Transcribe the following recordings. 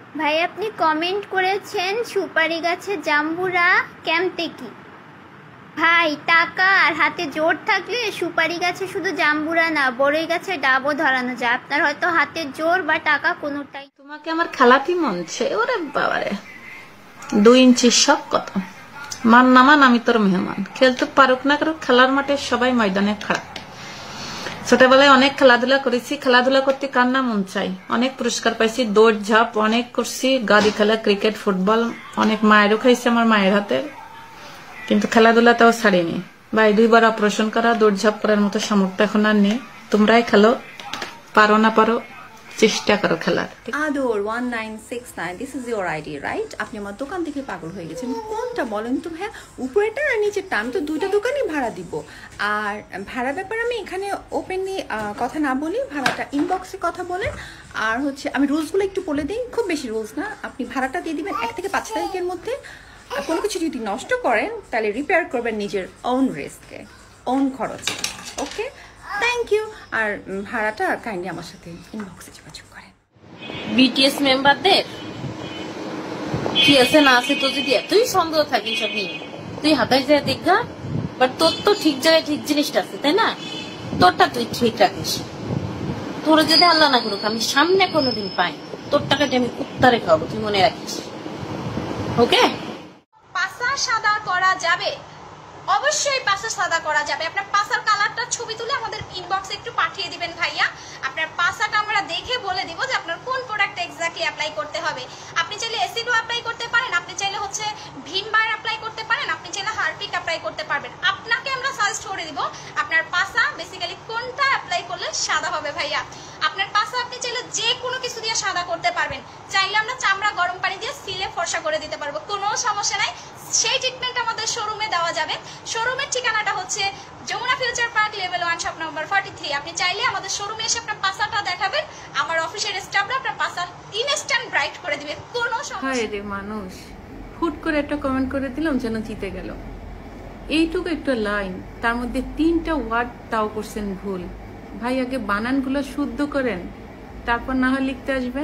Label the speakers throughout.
Speaker 1: ভাই আপনি কমেন্ট করেছেন সুপারি গাছে জাম্বুরা কেমতে কি? ভাই টাকা আর হাতে জোর থাকলে সুপারি গাছে শুধু জাম্বুরা না বড়ই গাছে ডাবও ধরানো যায়। আপনার হয়তো হাতে জোর বা টাকা কোনোটাই।
Speaker 2: তোমাকে আমার খেলাটি মনছে। ওরে বাবারে 2 ইঞ্চি শখ কত মান নামান, আমি তোর মেহমান। খেলতে পারুক না কারুক খেলার মাঠে সবাই ময়দানে খাড়া। ছোটবেলায় অনেক খেলাধুলা করেছি, খেলাধুলা করতে কার না মন চাই। অনেক পুরস্কার পাইছি, দৌড় ঝাঁপ অনেক করছি, গাড়ি খেলা, ক্রিকেট, ফুটবল, অনেক মায়েরও খাইছি আমার মায়ের হাতের। কিন্তু খেলাধুলাটাও ছাড়িনি ভাই। 2 বার অপারেশন করা, দৌড় ঝাঁপ করার মতো সামর্থ্য এখন আর নেই। তোমরাই খেলো, পারো না পারো চেষ্টা করো খেলার।
Speaker 3: আদর 1969 this is your ID right? আপনি আমার দোকান থেকে পাগল হয়ে গেছেন। কোনটা বলেন তো ভাইয়া? উপরেটা আর নিচেরটা? আমি তো 2টা দোকানই ভাড়া দিব। আর ভাড়া ব্যাপার আমি এখানে ওপেনলি কথা না বলি, ভাড়াটা ইনবক্সে কথা বলেন। আর হচ্ছে আমি রুলসগুলো একটু বলে দিই, খুব বেশি রুলস না। আপনি ভাড়াটা দিয়ে দিবেন 1 থেকে 5 তারিখের মধ্যে। আর কোনো কিছু যদি নষ্ট করেন তাহলে রিপেয়ার করবেন নিজের ওন রিস্কে, ওন খরচে। ওকে, থ্যাংক ইউ। আর ভাড়াটা কাইন্ডলি আমার সাথে ইনবক্সে যোগাযোগ করেন।
Speaker 2: বিটিএস মেম্বারদের কি আছে না আছে, তো যদি এতই সন্দেহ থাকে সব নিয়ে, তুই হাতায় যায় দেখা। বাট তোর তো ঠিক জায়গায় ঠিক জিনিসটা আছে, তাই না? তোরটা তুই ঠিক রাখিস। তোর যদি আল্লাহ না করুক আমি সামনে কোনোদিন পাই, তোর টাকাটা আমি কুত্তারে খাওয়াবো, তুই মনে রাখিস। ওকে?
Speaker 4: পাসা সাদা করা যাবে, অবশ্যই পাসা সাদা করা যাবে। আপনার পাসার কালারটা ছবি তুলে আমাদের ইনবক্সে একটু পাঠিয়ে দিবেন ভাইয়া। আপনার পাসাটা আমরা দেখে বলে দিব যে আপনার কোন প্রোডাক্টটা এক্স্যাক্টলি অ্যাপ্লাই করতে হবে। আপনি চাইলে এসিডো অ্যাপ্লাই করতে পারেন, আপনি চাইলে হচ্ছে ভিম বার অ্যাপ্লাই করতে পারেন, আপনি চাইলে হারপিক অ্যাপ্লাই করতে পারবেন। আপনাকে আমরা সাজেস্ট করে দিব আপনার পাসা বেসিক্যালি কোনটা অ্যাপ্লাই করলে সাদা হবে ভাইয়া। আপনার পাসা আপনি চাইলে যে কোনো কিছু দিয়ে সাদা করতে পারবেন। চাইলে আমরা চামড়া গরম পানি দিয়ে সিলে ফর্সা করে দিতে পারবো, কোনো সমস্যা নাই। সেই ট্রিটমেন্ট আমাদের শোরুমে দেওয়া যাবে। শোরুমের ঠিকানাটা হচ্ছে Jamuna future park level 1 shop number 43। আপনি চাইলে আমাদের শোরুমে এসে আপনার পাসাটা দেখাবেন, আমার অফিসের স্টাফরা আপনার পাসা ইনস্ট্যান্ট ব্রাইট করে দিবে, কোনো সমস্যা
Speaker 5: নেই। রে মানুষ হুট করে একটা কমেন্ট করে দিলাম যেন জিতে গেল। এইটুকু একটা লাইন, তার মধ্যে 3টা ওয়ার্ড তাও করছেন ভুল। ভাই আগে বানানগুলো শুদ্ধ করেন, তারপর না হয় লিখতে আসবেন।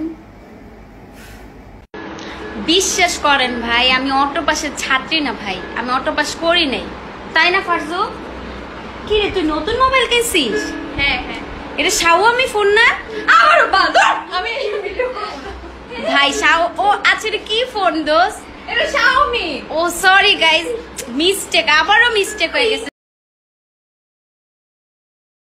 Speaker 1: বিশ্বাস করেন ভাই, আমি অটো পাসের ছাত্রী না ভাই, আমি অটো পাস করি নাই, তাই না ফারজু? কি রে তুই নতুন মোবাইল কিনছিস?
Speaker 4: হ্যাঁ হ্যাঁ,
Speaker 1: এটা শাওমি ফোন না?
Speaker 4: আমার বাবা আমি
Speaker 1: ভাই ও আচ্ছা এটা কি ফোন দোস্ত?
Speaker 4: এটা শাওমি।
Speaker 1: ও সরি গাইস, মিস্টেক, আবারও মিস্টেক হয়ে গেছে।